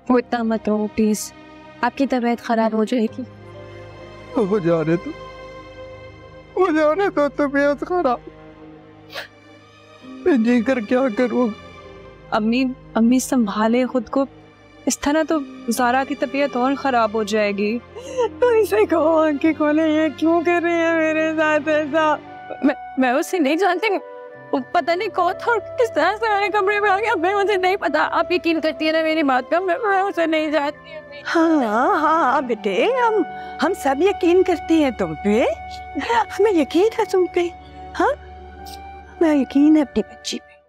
वो इतना मत रो प्लीज, आपकी तबीयत खराब हो जाएगी। हो जाने तो तबीयत खराब, मैं जी कर क्या करूँ। अम्मी संभाले खुद को, इस तरह तो ज़ारा की तबीयत और खराब हो जाएगी। तो इसे कहो आंखें खोले, ये क्यों कर रहे हैं मेरे साथ ऐसा। मैं उसे नहीं जानती, वो पता नहीं कौन था और किस तरह से मेरे कमरे में आ गया, मैं मुझे नहीं पता। आप यकीन करती है ना मेरी बात का, मैं उसे नहीं जानती। हाँ बेटे, हम सब यकीन करते हैं तुम पे, हमें यकीन है तुम पे। हाँ, हमें यकीन है अपनी बच्ची पे।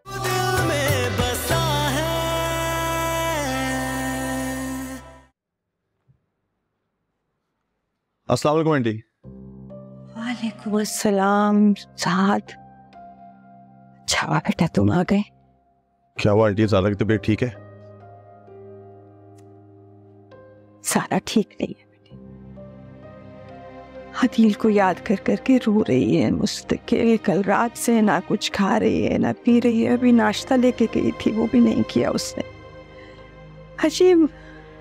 अस्सलाम वालेकुम आंटी। वालेकुम अस्सलाम साद। अच्छा बेटा तुम आ गए। क्या हुआ आंटी, ज़ारा की तबीयत ठीक है? सारा ठीक नहीं है बेटे, हदील को याद कर करके रो रही है मुस्तकिल। कल रात से ना कुछ खा रही है ना पी रही है, अभी नाश्ता लेके गई थी वो भी नहीं किया उसने। अजीब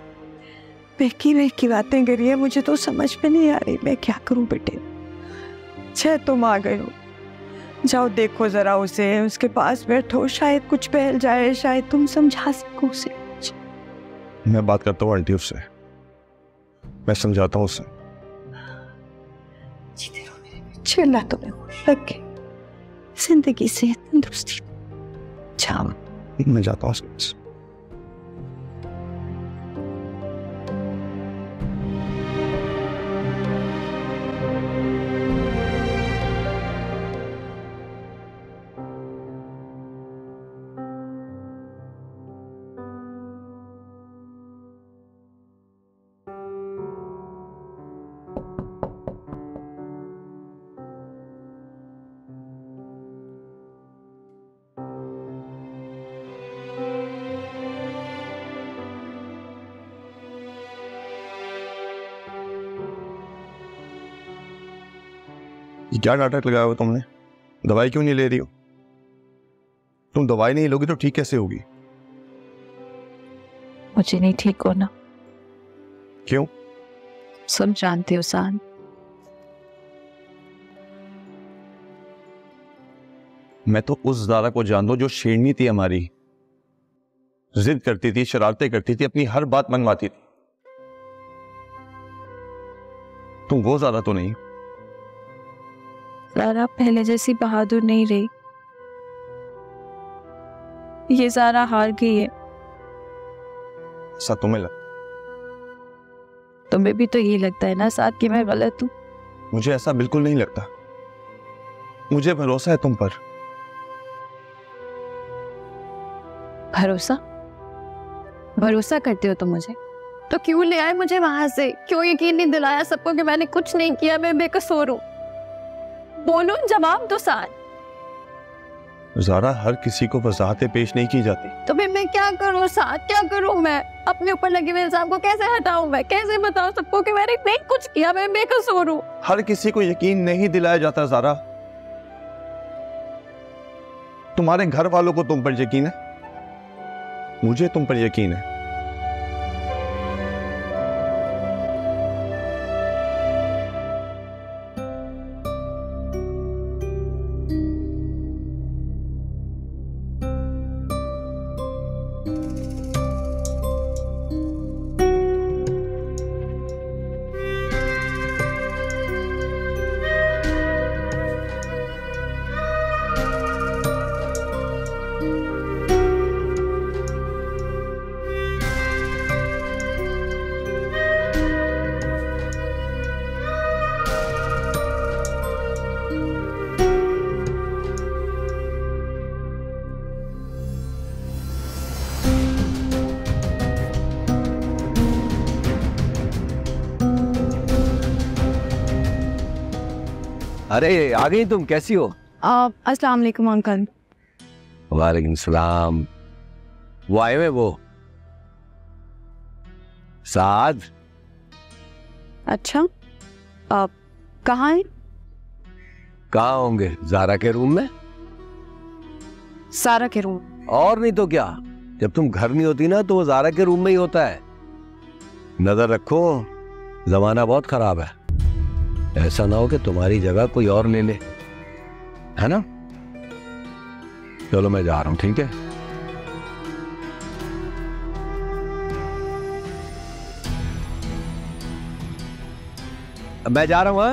बहकी बातें करी है, मुझे तो समझ में नहीं आ रही मैं क्या करूं बेटे। अच्छा तुम आ गए हो, जाओ देखो जरा उसे, उसके पास बैठो, शायद कुछ पहल जाए, शायद तुम समझा सको उसे। मैं बात करता हूँ आंटी उससे, मैं समझाता हूँ उसे। जीते रहो मेरे बच्चे, अल्लाह तुम्हें खुश रखे, जिंदगी से तंदुरुस्ती। जाओ मैं जाता हूँ उसके पास। क्या नाटक लगाया हुआ तुमने? दवाई क्यों नहीं ले रही हो? तुम दवाई नहीं लोगी तो ठीक कैसे होगी? मुझे नहीं ठीक होना। क्यों? सब जानते हो साद। मैं तो उस ज़ारा को जान दो जो शेरनी थी हमारी, जिद करती थी, शरारतें करती थी, अपनी हर बात मनवाती थी। तुम वो ज़ारा तो नहीं। ज़ारा पहले जैसी बहादुर नहीं रही, ये ज़ारा हार गई है। ऐसा तुम्हें लगता? तुम्हें भी तो ये लगता है ना साथ कि मैं गलत हूँ? मुझे ऐसा बिल्कुल नहीं लगता, मुझे भरोसा है तुम पर। भरोसा करते हो तुम मुझे, तो क्यों ले आए मुझे वहां से? क्यों यकीन नहीं दिलाया सबको कि मैंने कुछ नहीं किया, मैं बेकसूर हूँ? बोलो, जवाब दो साथ। ज़ारा, हर किसी को वजाहतें पेश नहीं की जाती। तो फिर मैं क्या करूँ साथ, क्या करूँ? मैं अपने ऊपर लगे हुए इल्जाम को कैसे हटाऊं? मैं कैसे बताऊं सबको कि मैंने नहीं कुछ किया, मैं बेकसूर हूँ? हर किसी को यकीन नहीं दिलाया जाता ज़ारा। तुम्हारे घर वालों को तुम पर यकीन है, मुझे तुम पर यकीन है। अरे आ गई तुम, कैसी हो? अस्सलाम वालेकुम अंकल। वालेकुम सलाम। वो आए हुए वो साद। अच्छा, आप कहाँ हैं? कहाँ होंगे? ज़ारा के रूम में। सारा के रूम? और नहीं तो क्या, जब तुम घर नहीं होती ना तो वो ज़ारा के रूम में ही होता है। नजर रखो, जमाना बहुत खराब है, ऐसा ना हो कि तुम्हारी जगह कोई और ले ले, है ना? चलो मैं जा रहा हूं, ठीक है? मैं जा रहा हूं। हाँ,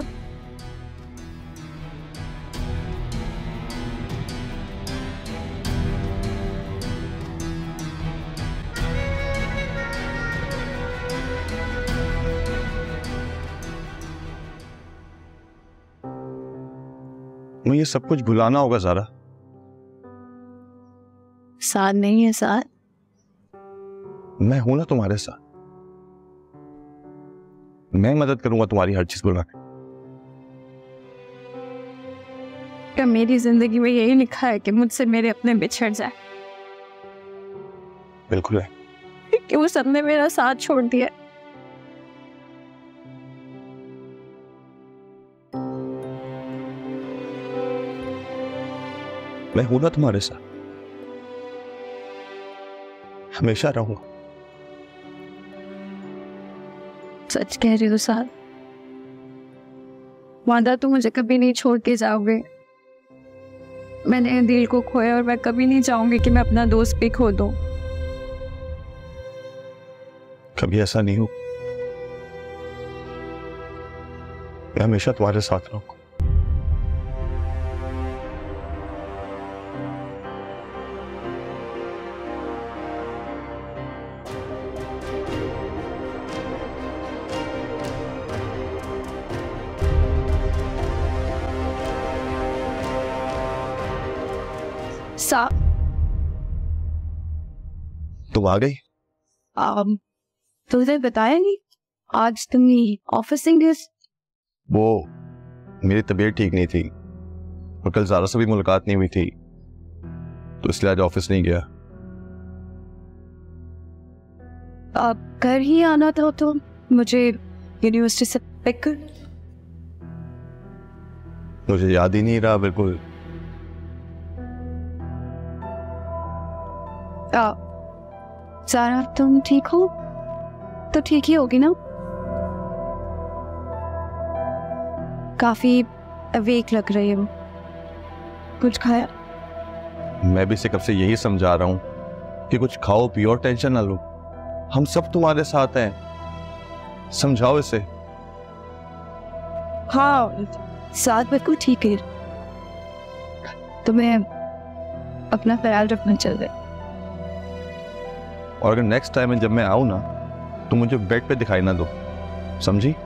मुझे ये सब कुछ भुलाना होगा ज़ारा। साथ नहीं है साथ। मैं हूं ना तुम्हारे साथ, मैं मदद करूंगा तुम्हारी हर चीज भुला के। क्या मेरी जिंदगी में यही लिखा है कि मुझसे मेरे अपने बिछड़ जाए? बिल्कुल है। कि वो सबने मेरा साथ छोड़ दिया। मैं हूं ना तुम्हारे साथ, हमेशा रहूंगा। सच कह रही हो साथ? वादा तो मुझे कभी नहीं छोड़ के जाओगे। मैंने दिल को खोया और मैं कभी नहीं चाहूंगी कि मैं अपना दोस्त भी खो दूं। कभी ऐसा नहीं हो, मैं हमेशा तुम्हारे साथ रहूंगा। तुम आ गई? तुझे बताया नहीं आज तुम ऑफिस नहीं गए? वो मेरी तबीयत ठीक नहीं थी और कल ज़ारा से भी मुलाकात नहीं हुई थी, तो इसलिए आज ऑफिस नहीं गया। अब घर ही आना था तो मुझे यूनिवर्सिटी से पिक कर। मुझे याद ही नहीं रहा बिल्कुल। ज़ारा तुम ठीक हो? तो ठीक ही होगी ना? काफी अवेक लग रही हो। कुछ खाया? मैं भी इसे कब से यही समझा रहा हूं कि कुछ खाओ पियो और टेंशन ना लो, हम सब तुम्हारे साथ हैं। समझाओ इसे। हाँ साथ बिल्कुल ठीक है, तुम्हें अपना ख्याल रखना चाहिए। और अगर नेक्स्ट टाइम जब मैं आऊं ना तो मुझे बेड पे दिखाई ना दो, समझी?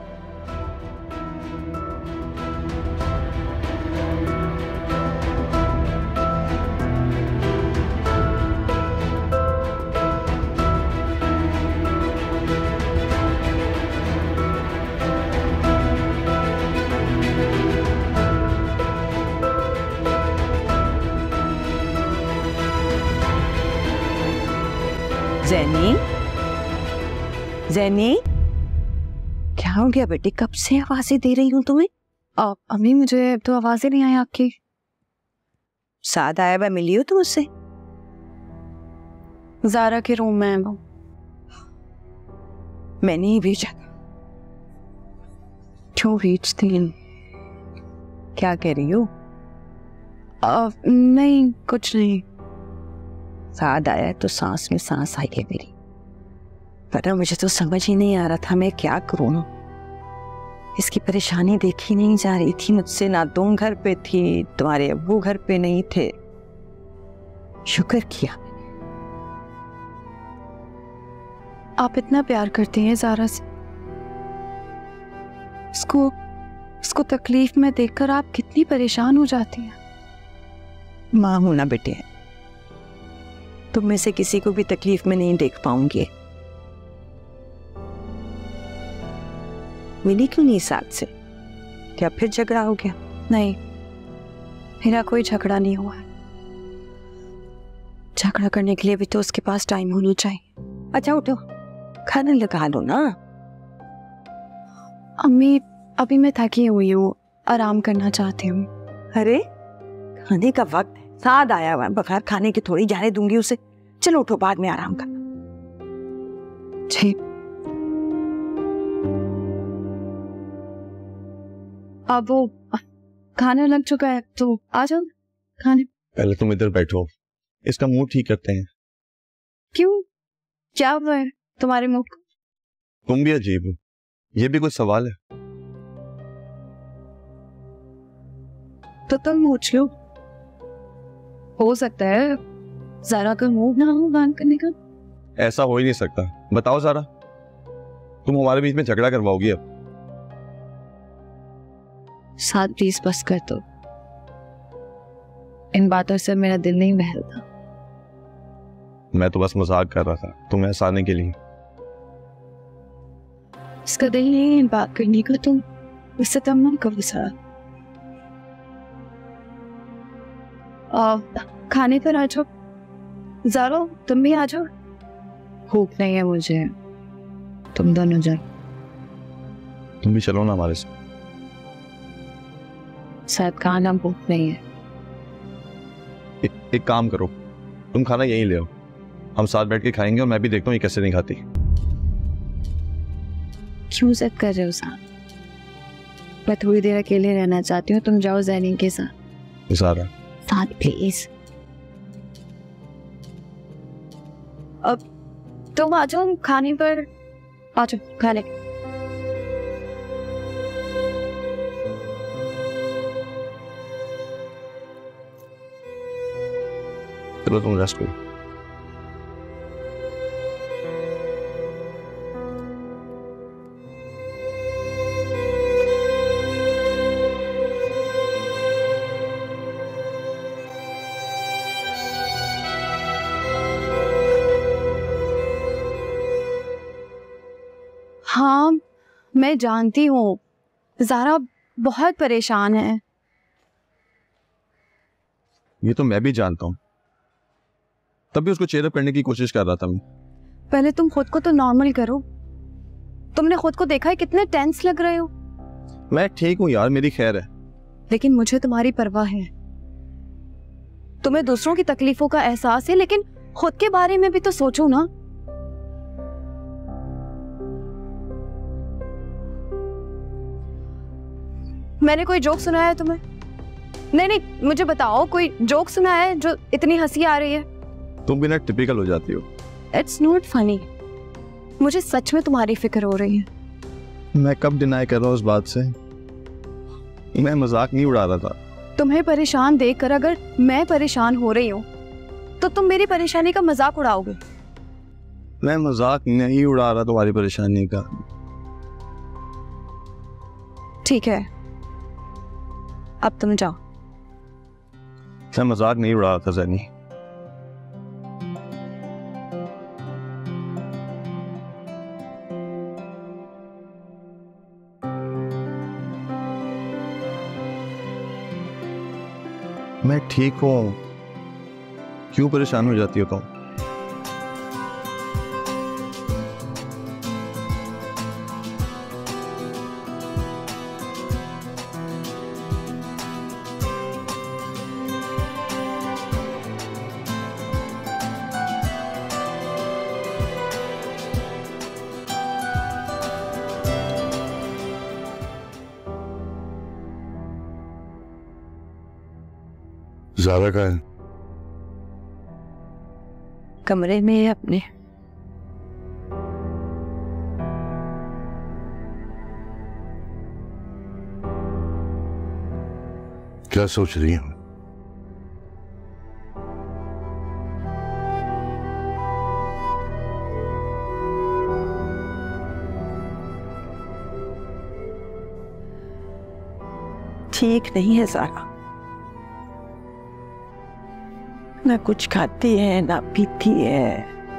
ज़ैनी, ज़ैनी, क्या हो गया बेटे? कब से आवाजें दे रही हूँ तुम्हें? अम्मी मुझे तो आवाजें नहीं आई आपकी। साथ आया हुआ मिली हो तुम उससे? ज़ारा के रूम में है वो। मैंने ही भेजा था। क्यों भेजती? क्या कह रही हो? नहीं कुछ नहीं। साथ आया तो सांस में सांस आई है मेरी, पर मुझे तो समझ ही नहीं आ रहा था मैं क्या करूं। इसकी परेशानी देखी नहीं जा रही थी मुझसे। ना तुम घर पे थी, तुम्हारे अब्बू घर पे नहीं थे। शुक्र किया। आप इतना प्यार करती हैं ज़ारा से, उसको तकलीफ में देखकर आप कितनी परेशान हो जाती हैं। माँ हूं ना बेटे, तुम में से किसी को भी तकलीफ में नहीं देख पाऊंगी। मिली क्यों नहीं साथ से? क्या फिर झगड़ा हो गया? नहीं, मेरा कोई झगड़ा नहीं हुआ है। झगड़ा करने के लिए भी तो उसके पास टाइम होना चाहिए। अच्छा उठो, खाना लगा लो ना। अम्मी अभी मैं थकी हुई हूँ, आराम करना चाहती हूँ। अरे खाने का वक्त है, साथ आया हुआ, बगैर खाने के थोड़ी जाने दूंगी उसे। चलो उठो, बाद में आराम करना। ठीक। अब वो खाना लग चुका है तो आ जाओ खाने। पहले तुम इधर बैठो, इसका मूड ठीक करते हैं। क्यों, क्या हुआ है तुम्हारे मुंह को? तुम भी अजीब हो, ये भी कोई सवाल है? तो तुम पूछ लो, हो सकता है ज़ारा का मूड ना हो बात करने का। ऐसा हो ही नहीं सकता। बताओ ज़ारा, तुम हमारे बीच में झगड़ा करवाओगी अब? साथ प्लीज बस कर दो, इन बातों से मेरा दिल नहीं बहलता। मैं तो बस मजाक कर रहा था तुम्हें हंसाने के लिए। इसका दिल नहीं है बात करने का, तुम इससे तब मन करो सारा। खाने पर आ जाओ। ज़ारा तुम भी आ जाओ, भूख नहीं है मुझे, तुम दोनों जाओ। तुम भी चलो ना हमारे साथ। शायद खाना भूख नहीं है। एक काम करो, तुम खाना यहीं ले आओ, हम साथ बैठ के खाएंगे और मैं भी देखता हूँ ये कैसे नहीं खाती। क्यों जिद कर रहे हो साथ? मैं थोड़ी देर अकेले रहना चाहती हूँ, तुम जाओ ज़ैनी के साथ। ज़ारा साथ प्लीज। अब तुम आ जाओ खाने पर, आ जाओ खाने। चलो तुम रेस्ट करो। हाँ मैं जानती हूँ ज़ारा बहुत परेशान है। ये तो मैं भी जानता हूँ, तभी उसको चेयर अप करने की कोशिश कर रहा था मैं। पहले तुम खुद को तो नॉर्मल करो। तुमने खुद को देखा है कितने टेंस लग रहे हो। मैं ठीक हूँ यार, मेरी खैर है। लेकिन मुझे तुम्हारी परवाह है। तुम्हें दूसरों की तकलीफों का एहसास है, लेकिन खुद के बारे में भी तो सोचो ना। मैंने कोई जोक सुनाया है तुम्हें? नहीं, मुझे बताओ, कोई जोक सुनाया है जो इतनी हंसी आ रही है? तुम भी ना टिपिकल हो जाती हो। It's not funny. मुझे सच में तुम्हारी फिक्र हो रही है। मैं कब डिनाई कर रहा हूँ उस बात से? मैं मजाक नहीं उड़ा रहा था। तुम्हें परेशान देखकर अगर मैं परेशान हो रही हूँ तो तुम मेरी परेशानी का मजाक उड़ाओगे। मैं मजाक नहीं उड़ा रहा तुम्हारी परेशानी का। ठीक है, अब तुम जाओ। मैं मजाक नहीं उड़ा रहा था ज़ैनी। मैं ठीक हूँ, क्यों परेशान हो जाती हो तुम? ज़ारा का है? कमरे में है अपने। क्या सोच रही हूँ? ठीक नहीं है ज़ारा, ना कुछ खाती है ना पीती है।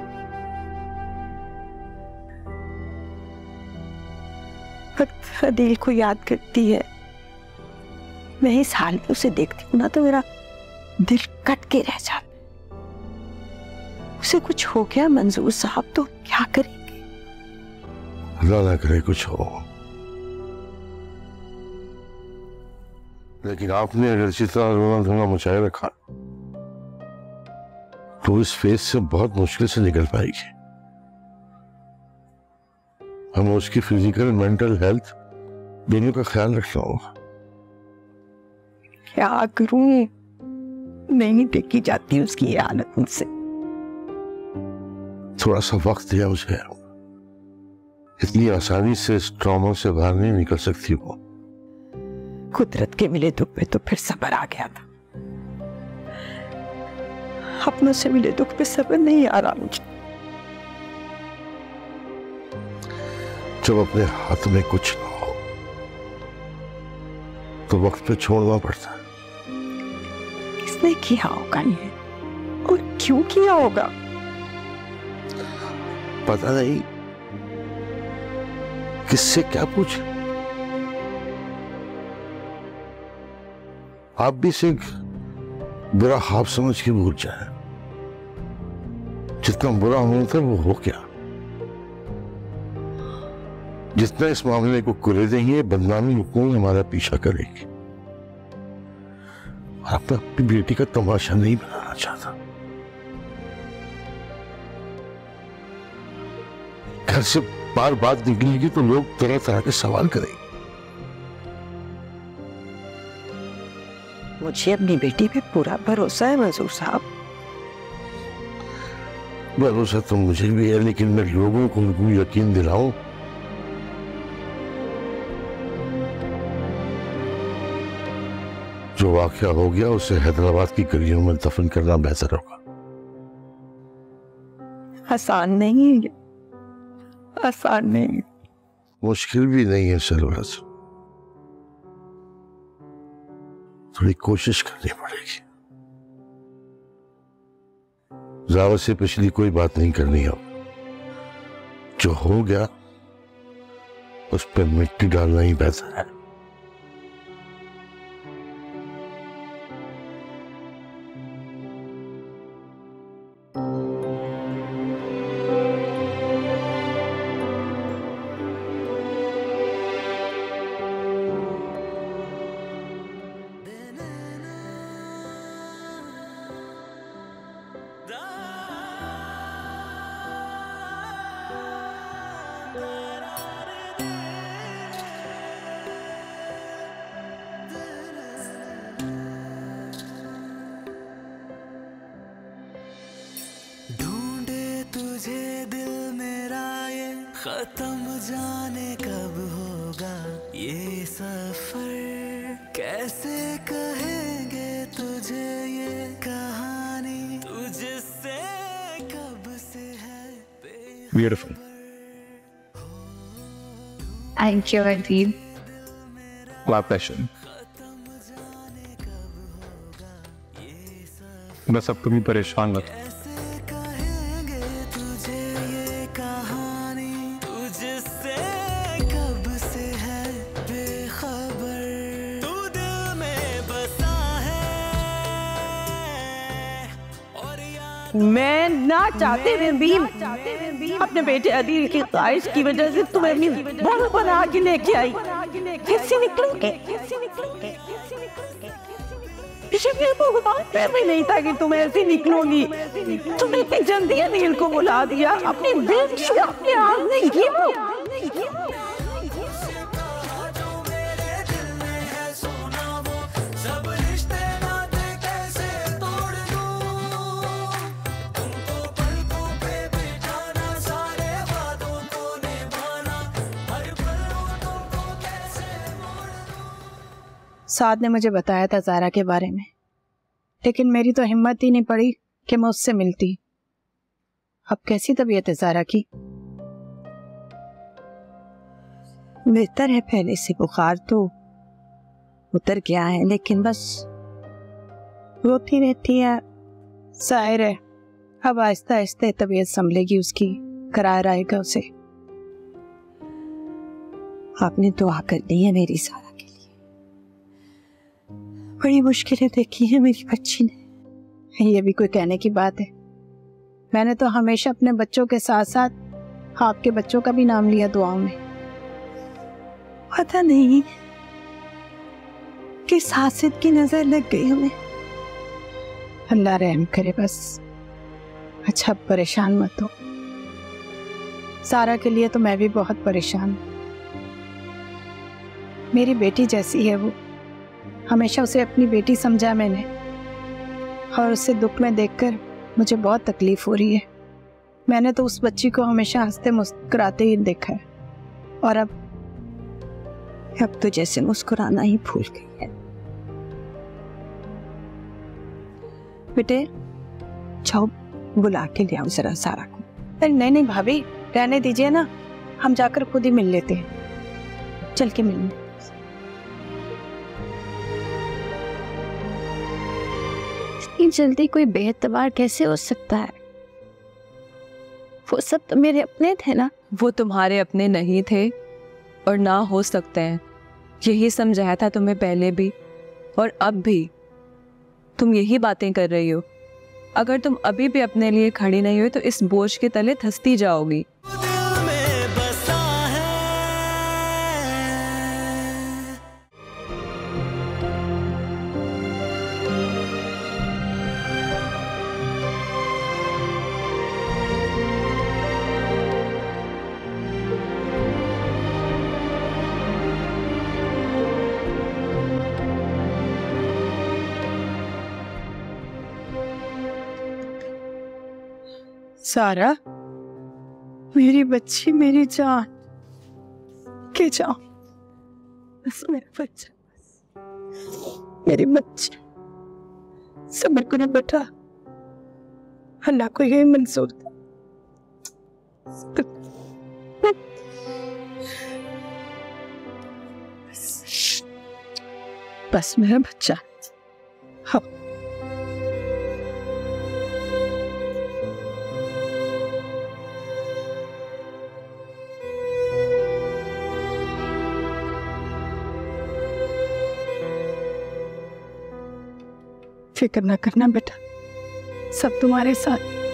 वक्त दिल को याद करती है। मैं इस हाल में उसे देखती हूँ ना तो मेरा दिल कट के रह जाता है। उसे कुछ हो गया मंजूर साहब तो क्या करेंगे? अल्लाह ना करे कुछ हो, लेकिन आपने अगर इसी तरह रोना धोना मचाए रखा तो इस फेज से बहुत मुश्किल से निकल पाएगी। हमें उसकी फिजिकल एंड मेंटल हेल्थ दोनों का ख्याल रखना होगा। क्या करूं, नहीं टेकी जाती उसकी ये हालत मुझसे। थोड़ा सा वक्त दिया मुझे, इतनी आसानी से इस ट्रॉमा से बाहर नहीं निकल सकती वो। कुदरत के मिले दुख पे तो फिर सब्र आ गया था, अपनों से मिले दुख पे सब्र नहीं आ रहा मुझे। जब अपने हाथ में कुछ ना हो तो वक्त पे छोड़ना पड़ता है। किसने किया होगा ये और क्यों किया होगा? पता नहीं, किससे क्या पूछ। आप भी इसे बुरा ख्वाब समझ के भूल जाए। जितना बुरा होना था वो हो गया। जितना इस मामले को कुरेदेंगे ये बदनामी हुकूमत हमारा पीछा करेगी। आप अपनी बेटी का तमाशा नहीं बनाना चाहता। घर से बार बात निकलेगी तो लोग तरह तरह के सवाल करेंगे। मुझे अपनी बेटी पे पूरा भरोसा है मंसूर साहब। भरोसा तो मुझे भी है, लेकिन मैं लोगों को यकीन दिलाऊं। जो वाकया हो गया उसे हैदराबाद की गलियों में दफन करना बेहतर होगा। आसान नहीं है, आसान नहीं। मुश्किल भी नहीं है सरवरज, थोड़ी कोशिश करनी पड़ेगी। जावा से पिछली कोई बात नहीं करनी है। जो हो गया उस पर मिट्टी डालना ही बेहतर है। खत्म जाने कब होगा ये सफर, कैसे कहेंगे तुझे ये कहानी, तुझसे कब से है beautiful. Thank you Adeeb. My pleasure. बस अब तुम ही परेशान मत। मैं ना चाहते हुए भी अपने बेटे अदील की ख्वाहिश की वजह से तुम्हें अपनी बहू बना के लेके आई। कैसे निकलोगे? भी नहीं था कि तुम ऐसे निकलोगी। तुमने इतनी जल्दी अदील को बुला दिया, अपनी दिल से अपने आप नहीं किया। साद ने मुझे बताया था ज़ारा के बारे में, लेकिन मेरी तो हिम्मत ही नहीं पड़ी कि मैं उससे मिलती। अब कैसी तबीयत है ज़ारा की? बेहतर है पहले से, बुखार तो उतर गया है, लेकिन बस रोती रहती है। जाहिर है अब आहिस्ता आहिस्ता तबीयत संभलेगी उसकी, करार आएगा उसे। आपने दुआ करनी है मेरी ज़ारा के लिए। बड़ी मुश्किलें देखी है मेरी बच्ची ने। ये भी कोई कहने की बात है? मैंने तो हमेशा अपने बच्चों के साथ साथ आपके बच्चों का भी नाम लिया दुआओं में। पता नहीं किस हासिद की नजर लग गई हमें। अल्लाह रहम करे बस। अच्छा परेशान मत हो, सारा के लिए तो मैं भी बहुत परेशान हूँ। मेरी बेटी जैसी है वो, हमेशा उसे अपनी बेटी समझा मैंने, और उसे दुख में देखकर मुझे बहुत तकलीफ हो रही है। मैंने तो उस बच्ची को हमेशा हंसते मुस्कुराते ही देखा है, और अब तो जैसे मुस्कुराना ही भूल गई है। बेटे जाओ बुला के ले आओ जरा सारा को। अरे नहीं नहीं भाभी, रहने दीजिए ना, हम जाकर खुद ही मिल लेते हैं। चल के मिलने। इतनी जल्दी कोई बेएतबार कैसे हो सकता है? वो सब तो मेरे अपने थे ना। वो तुम्हारे अपने नहीं थे और ना हो सकते हैं, यही समझाया था तुम्हें पहले भी और अब भी। तुम यही बातें कर रही हो। अगर तुम अभी भी अपने लिए खड़ी नहीं हुई तो इस बोझ के तले धंसती जाओगी। सारा, मेरी बच्ची, मेरी जान, के जाओ बस मेरा बच्चा, मेरी बच्ची। सब्र करो बेटा, अल्लाह को यही मंजूर था। बस मेरा बच्चा। हाँ फिक्र ना करना बेटा, सब तुम्हारे साथ।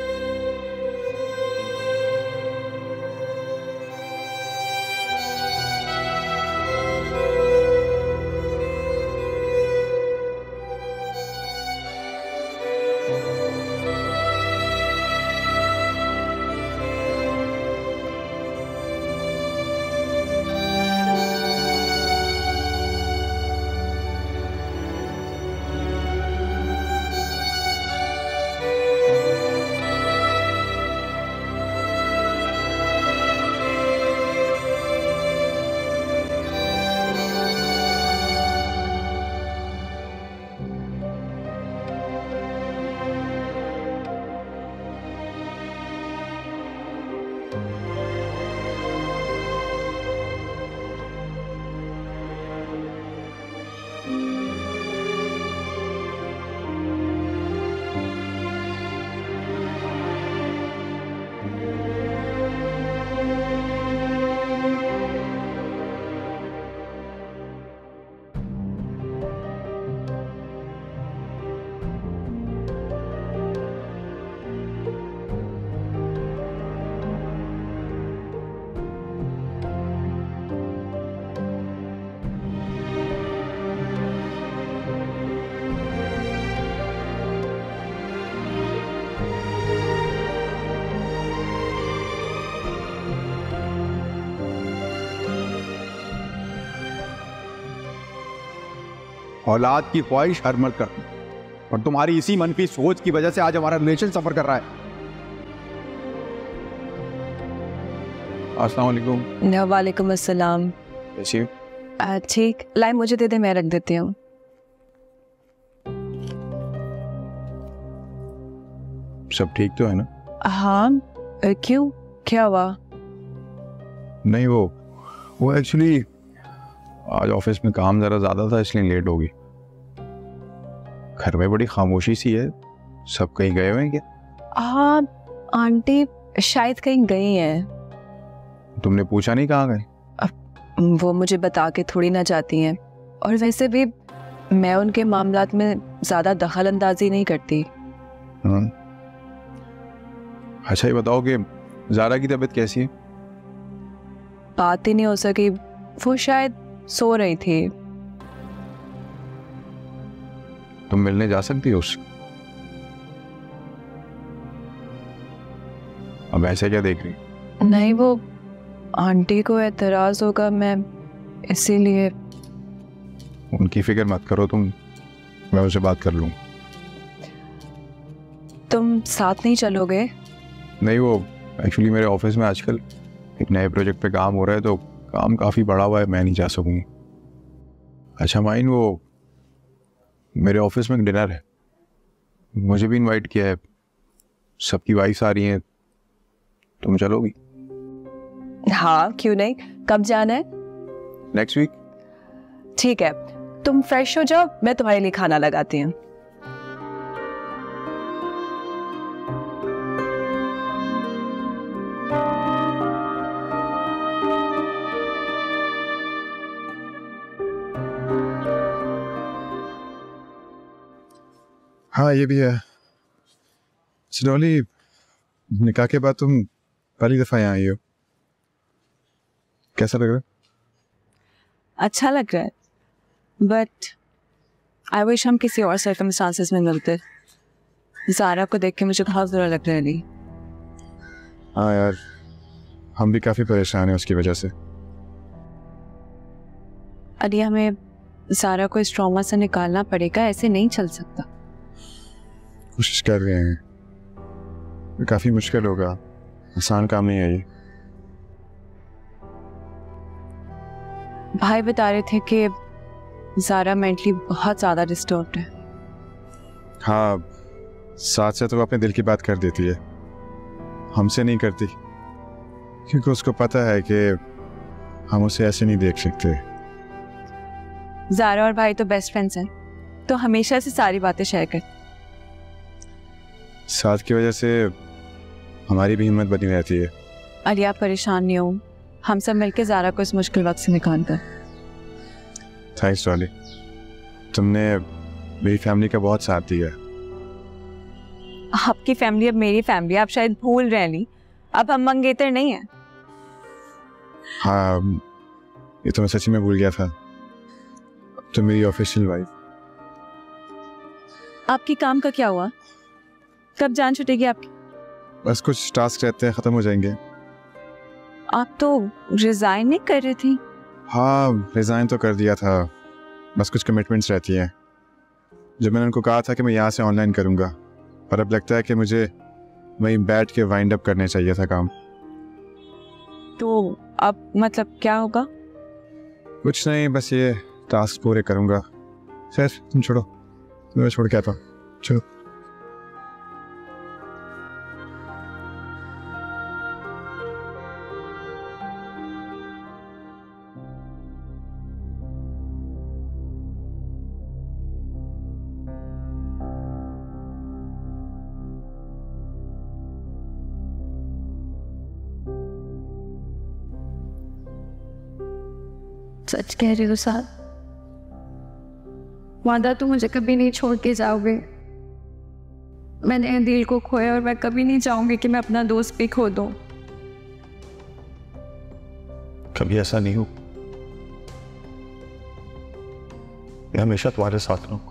औलाद की ख्वाहिश हर मर्द करती, और तुम्हारी इसी मनफी सोच की वजह से आज हमारा रिलेशन सफर कर रहा है। अस्सलाम वालेकुम। वालेकुम अस्सलाम। कैसी हो? ठीक, लाई मुझे दे दे, मैं रख देती हूँ। सब ठीक तो है ना? हाँ, क्यों, क्या हुआ? नहीं, वो एक्चुअली आज ऑफिस में काम जरा ज्यादा था इसलिए लेट हो गई। घर में बड़ी खामोशी सी है, सब कहीं गए हुए हैं क्या? हाँ, आंटी शायद कहीं गई हैं। तुमने पूछा नहीं कहाँ गए? वो मुझे बता के थोड़ी ना जाती हैं, और वैसे भी मैं उनके मामलात में ज्यादा दखल अंदाजी नहीं करती। अच्छा, ये बताओ कि ज़ारा की तबीयत कैसी है? बात ही नहीं हो सकी, वो शायद सो रही थी। तुम मिलने जा सकती हो उससे? अब ऐसे क्या देख रही? नहीं, वो आंटी को एतराज होगा, मैं इसीलिए। उनकी फिक्र मत करो तुम, मैं उनसे बात कर लूँ। तुम साथ नहीं चलोगे? नहीं, वो एक्चुअली मेरे ऑफिस में आजकल एक नए प्रोजेक्ट पे काम हो रहा है, तो काम काफ़ी बड़ा हुआ है, मैं नहीं जा सकूँगी। अच्छा माइन, वो मेरे ऑफिस में डिनर है, मुझे भी इनवाइट किया है, सबकी वाइफ्स आ रही हैं, तुम चलोगी? हाँ, क्यों नहीं। कब जाना है? Next week. ठीक है, तुम फ्रेश हो जाओ, मैं तुम्हारे लिए खाना लगाती हूँ। हाँ, ये भी है। सिडोली, निकाह के बाद तुम पहली दफा यहाँ आई हो, कैसा लग रहा है? अच्छा लग रहा है, बट आई विश हम किसी और सर्कमस्टांसेस में मिलते। ज़ारा को देख के मुझे बहुत बुरा लग रहा है। नहीं, हाँ यार, हम भी काफ़ी परेशान हैं उसकी वजह से। अली, हमें ज़ारा को इस ट्रॉमा से निकालना पड़ेगा, ऐसे नहीं चल सकता। कोशिश कर रहे हैं, काफ़ी मुश्किल होगा, आसान काम नहीं है ये। भाई बता रहे थे कि ज़ारा मेंटली बहुत ज़्यादा डिस्टर्ब्ड है। हाँ, साथ से तो वो अपने दिल की बात कर देती है, हमसे नहीं करती, क्योंकि उसको पता है कि हम उसे ऐसे नहीं देख सकते। ज़ारा और भाई तो बेस्ट फ्रेंड्स हैं, तो हमेशा से सारी बातें शेयर करते। साथ की वजह से हमारी भी हिम्मत बनी रहती है। अली, आप परेशान नहीं हो, हम सब मिलकर ज़ारा को इस मुश्किल वक्त से निकालकर। थैंक्स डॉली, तुमने मेरी फैमिली का बहुत साथ दिया। आपकी फैमिली अब मेरी फैमिली, आप शायद भूल रहे नहीं, अब हम मंगेतर नहीं हैं। हाँ, ये तो मैं सच्ची में भूल गया था, तो मेरी ऑफिशियल वाइफ। आपकी काम का क्या हुआ? कब जान छुटेगी आपकी? बस कुछ टास्क रहते हैं, ख़त्म हो जाएंगे। आप तो रिजाइन नहीं कर रही थी? हाँ, रिज़ाइन तो कर दिया था, बस कुछ कमिटमेंट्स रहती हैं। जब मैंने उनको कहा था कि मैं यहाँ से ऑनलाइन करूँगा, पर अब लगता है कि मुझे वहीं बैठ के वाइंड अप करने चाहिए था काम। तो अब मतलब क्या होगा? कुछ नहीं, बस ये टास्क पूरे करूँगा। सर तुम छोड़ो, तुम्हें छोड़ के आता हूँ, चलो। सच कह रही हो साथ, वादा तो मुझे कभी नहीं छोड़ के जाओगे। मैंने दिल को खोया और मैं कभी नहीं चाहूंगी कि मैं अपना दोस्त भी खो दूं। कभी ऐसा नहीं हो, मैं हमेशा तुम्हारे साथ रहूंगा।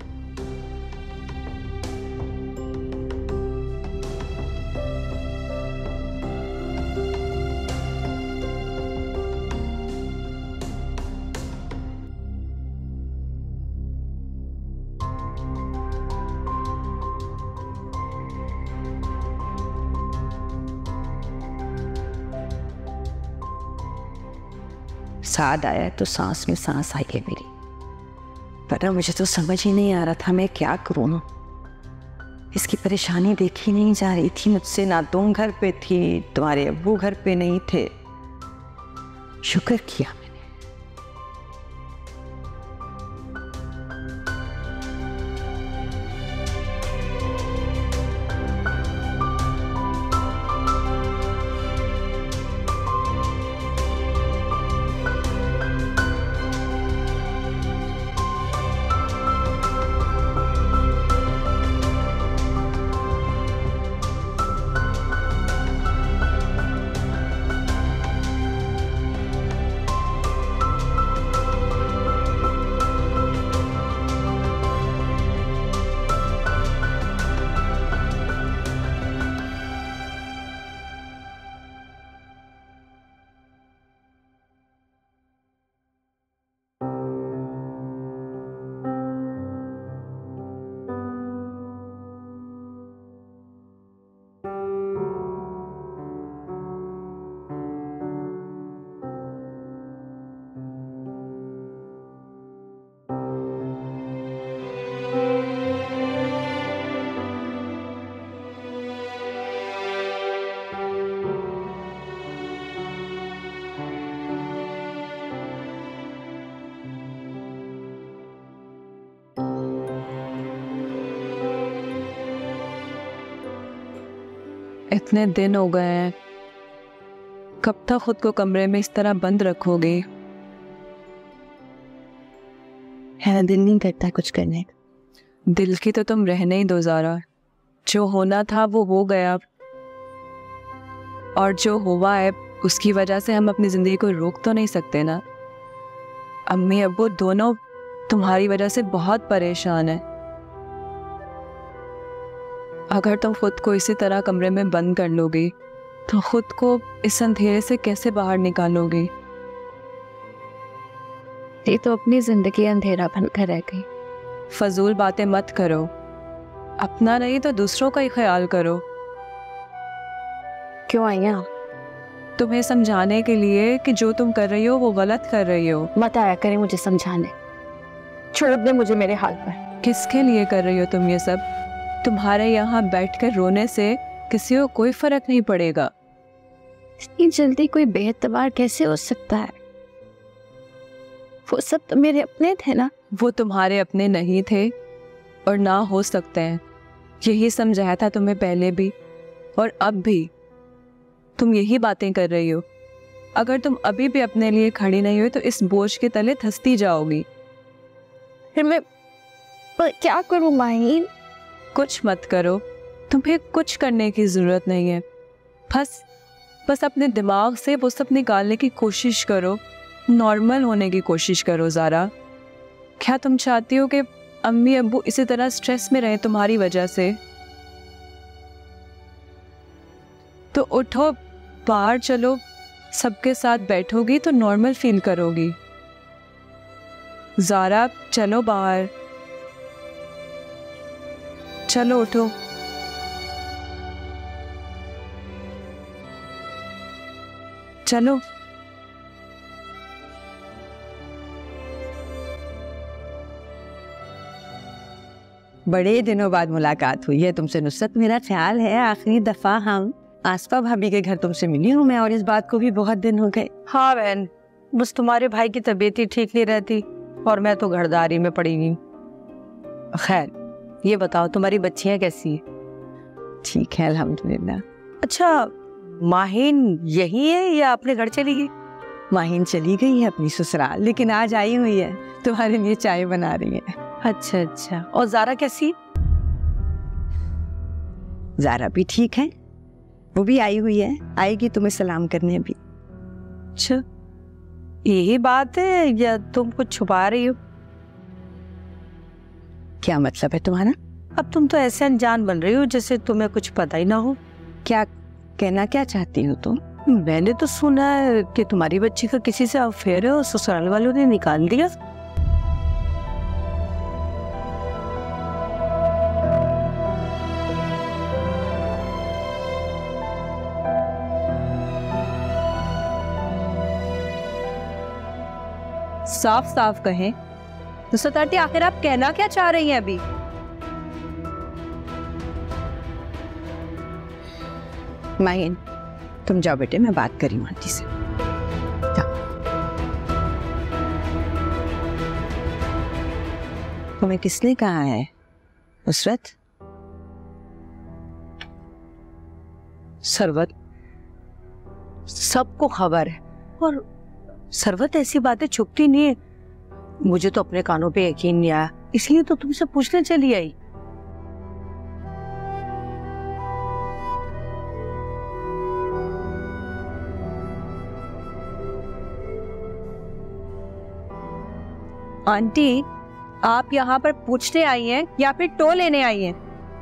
साद आया तो सांस में सांस आई है मेरी, पर मुझे तो समझ ही नहीं आ रहा था मैं क्या करूँ। इसकी परेशानी देखी नहीं जा रही थी मुझसे, ना तुम घर पे थी, तुम्हारे अब्बू घर पे नहीं थे। शुक्र किया मैंने। इतने दिन हो गए हैं, कब तक खुद को कमरे में इस तरह बंद रखोगे? है दिल नहीं करता कुछ करने का। दिल की तो तुम रहने ही दो ज़ारा। जो होना था वो हो गया, और जो हुआ है उसकी वजह से हम अपनी ज़िंदगी को रोक तो नहीं सकते ना। अम्मी अब्बू दोनों तुम्हारी वजह से बहुत परेशान है। अगर तुम खुद को इसी तरह कमरे में बंद कर लोगी तो खुद को इस अंधेरे से कैसे बाहर निकालोगी? ये तो अपनी जिंदगी अंधेरा बनकर रह गई। फजूल बातें मत करो, अपना नहीं तो दूसरों का ही ख्याल करो। क्यों आई यहाँ? तुम्हें समझाने के लिए कि जो तुम कर रही हो वो गलत कर रही हो। मत आया करे मुझे समझाने, छोड़ दे मुझे मेरे हाल पर। किसके लिए कर रही हो तुम ये सब? तुम्हारे यहाँ बैठकर रोने से किसी को कोई फर्क नहीं पड़ेगा। इतनी जल्दी कोई बेएतबार कैसे हो सकता है? वो सब तो मेरे अपने थे ना। वो तुम्हारे अपने नहीं थे और ना हो सकते हैं। यही समझाया था तुम्हें पहले भी और अब भी तुम यही बातें कर रही हो। अगर तुम अभी भी अपने लिए खड़ी नहीं हुई तो इस बोझ के तले धंसती जाओगी। फिर मैं क्या करूं माहीन? कुछ मत करो, तुम्हें कुछ करने की जरूरत नहीं है। बस अपने दिमाग से वो सब निकालने की कोशिश करो, नॉर्मल होने की कोशिश करो ज़ारा। क्या तुम चाहती हो कि अम्मी अब्बू इसी तरह स्ट्रेस में रहें तुम्हारी वजह से? तो उठो, बाहर चलो, सबके साथ बैठोगी तो नॉर्मल फील करोगी। ज़ारा चलो बाहर, चलो उठो। चलो। बड़े दिनों बाद मुलाकात हुई है तुमसे नुसरत। मेरा ख्याल है आखिरी दफा हम आसफा भाभी के घर तुमसे मिली हूँ मैं, और इस बात को भी बहुत दिन हो गए। हाँ बहन, बस तुम्हारे भाई की तबीयत ही ठीक नहीं रहती और मैं तो घरदारी में पड़ी हुई। खैर ये बताओ तुम्हारी बच्चियां कैसी है? ठीक है अल्हम्दुलिल्लाह। अच्छा, माहीन यही है या अपने घर चली गई? माहीन चली गई है अपनी ससुराल, लेकिन आज आई हुई है, तुम्हारे लिए चाय बना रही है। अच्छा अच्छा, और ज़ारा कैसी? ज़ारा भी ठीक है, वो भी आई हुई है, आएगी तुम्हें सलाम करने भी। अच्छा, यही बात है या तुम कुछ छुपा रही हो? क्या मतलब है तुम्हारा? अब तुम तो ऐसे अनजान बन रही हो जैसे तुम्हें कुछ पता ही ना हो। क्या कहना क्या चाहती हो तुम? मैंने तो सुना है कि तुम्हारी बच्ची का किसी से अफेयर है और ससुराल वालों ने निकाल दिया। साफ साफ कहें तो सताटी, आखिर आप कहना क्या चाह रही हैं अभी? माहीन तुम जाओ बेटे, मैं बात करी हूँ आंटी से। तुम्हें किसने कहा है नुसरत? सरवत, सबको खबर है और सरवत ऐसी बातें छुपती नहीं है। मुझे तो अपने कानों पे यकीन नहीं आया, इसलिए तो तुमसे पूछने चली आई। आंटी, आप यहाँ पर पूछने आई हैं या फिर टो लेने आई हैं?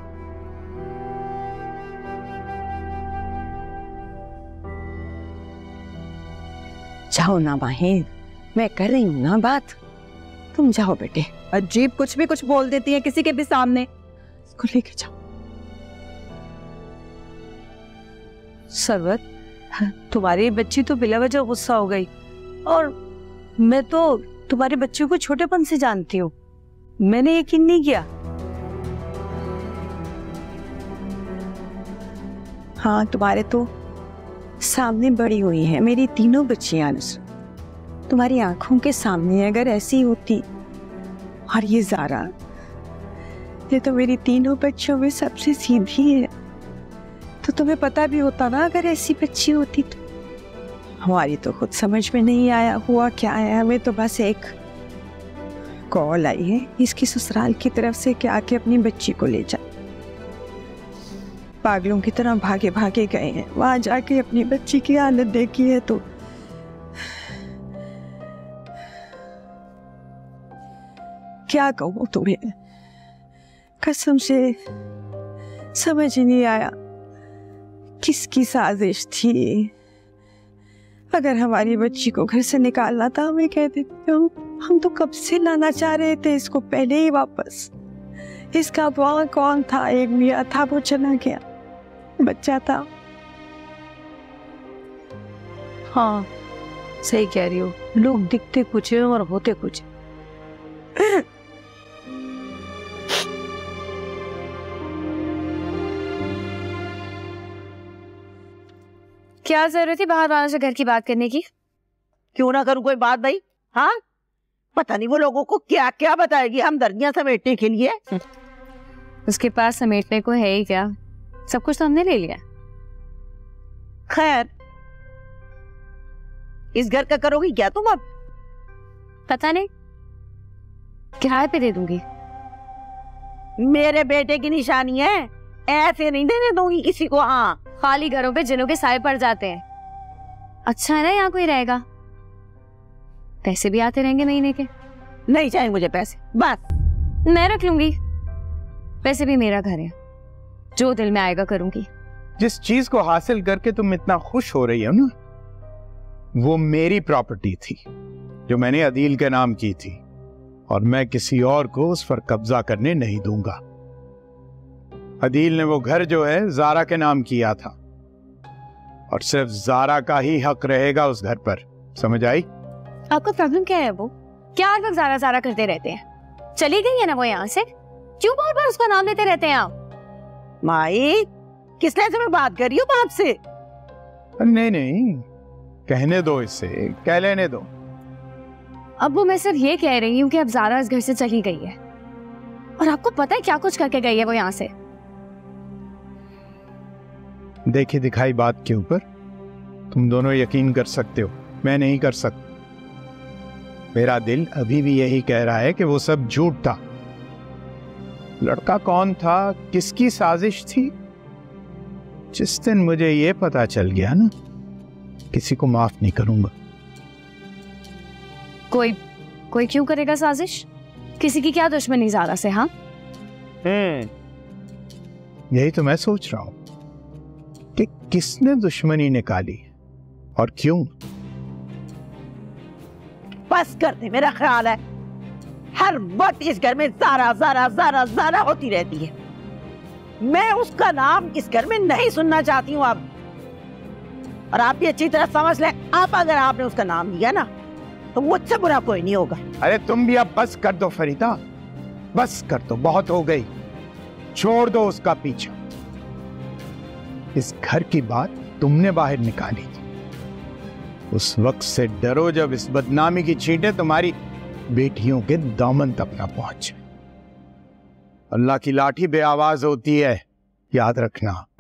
जाओ ना माहीन, मैं कर रही हूँ ना बात, तुम जाओ बेटे। अजीब कुछ भी कुछ बोल देती है किसी के भी सामने। इसको लेके जाओ। सरवत, तुम्हारी बच्ची तो बिला वजह गुस्सा हो गई और मैं तो तुम्हारी बच्ची को छोटेपन से जानती हूँ, मैंने यकीन नहीं किया। हाँ, तुम्हारे तो सामने बड़ी हुई है मेरी तीनों बच्चियां। तुम्हारी आंखों के सामने अगर ऐसी होती, और ये ज़ारा, ये तो मेरी तीनों बच्चों में सबसे सीधी है, तो तुम्हें पता भी होता ना अगर ऐसी बच्ची होती तो। हमारी तो खुद समझ में नहीं आया हुआ क्या है। हमें तो बस एक कॉल आई है इसकी ससुराल की तरफ से कि आके अपनी बच्ची को ले जा। पागलों की तरह भागे भागे गए हैं, वहां जाके अपनी बच्ची की हालत देखी है तो क्या कहूँ तुम्हें, कसम से समझ ही नहीं आया किसकी साजिश थी। अगर हमारी बच्ची को घर से निकालना था हमें कह देते, हम तो कब से लाना चाह रहे थे इसको पहले ही वापस। इसका वहाँ कौन था, एक मियाँ था वो चला गया, बच्चा था। हाँ सही कह रही हो, लोग दिखते कुछ है और होते कुछ। क्या जरूरत थी बाहर वालों से घर की बात करने की? क्यों ना करूं कोई बात भाई? हाँ पता नहीं वो लोगों को क्या क्या बताएगी हमदर्दियां समेटने के लिए। उसके पास समेटने को है ही क्या, सब कुछ तो हमने ले लिया। खैर इस घर का करोगी क्या तुम अब? पता नहीं, किराए पे दे दूंगी। मेरे बेटे की निशानी है, ऐसे नहीं देने दूंगी किसी को। हाँ खाली घरों पे जिनों के साए पड़ जाते हैं। अच्छा है ना यहाँ कोई रहेगा, पैसे भी आते रहेंगे महीने के। नहीं चाहिए मुझे पैसे, बस मैं रख लूंगी। वैसे भी मेरा घर है, जो दिल में आएगा करूंगी। जिस चीज को हासिल करके तुम इतना खुश हो रही हो ना, वो मेरी प्रॉपर्टी थी जो मैंने अदील के नाम की थी, और मैं किसी और को उस पर कब्जा करने नहीं दूंगा। अदील ने वो घर जो है जारा के नाम किया था, और सिर्फ जारा का ही हक रहेगा उस घर पर, समझ आई? आपको प्रॉब्लम क्या है? वो क्या हर वक्त जारा जारा करते रहते हैं? चली गई है ना वो यहाँ से, क्यों बार बार उसका नाम लेते रहते हैं आप? माई किस तरह से मैं बात कर रही हूँ बाप से? नहीं नहीं, कहने दो, इससे कह लेने दो। अब वो मैं सिर्फ ये कह रही हूँ कि अब जारा इस घर से चली गई है, और आपको पता है क्या कुछ करके गई है वो यहाँ से। देखी दिखाई बात के ऊपर तुम दोनों यकीन कर सकते हो, मैं नहीं कर सकता। मेरा दिल अभी भी यही कह रहा है कि वो सब झूठ था। लड़का कौन था, किसकी साजिश थी, जिस दिन मुझे ये पता चल गया ना, किसी को माफ नहीं करूंगा। कोई क्यों करेगा साजिश? किसी की क्या दुश्मनी जारा से? हाँ यही तो मैं सोच रहा हूं कि किसने दुश्मनी निकाली और क्यों। बस कर दे, मेरा ख्याल है हर वक्त इस घर में जारा जारा जारा जारा होती रहती है। मैं उसका नाम इस घर में नहीं सुनना चाहती हूँ अब। और आप भी अच्छी तरह समझ लें, आप अगर आपने उसका नाम लिया ना तो मुझसे बुरा कोई नहीं होगा। अरे तुम भी अब बस कर दो फरीदा, बस कर दो, बहुत हो गई, छोड़ दो उसका पीछा। इस घर की बात तुमने बाहर निकाली थी, उस वक्त से डरो जब इस बदनामी की छींटें तुम्हारी बेटियों के दामन तक न पहुंचे। अल्लाह की लाठी बे आवाज होती है, याद रखना।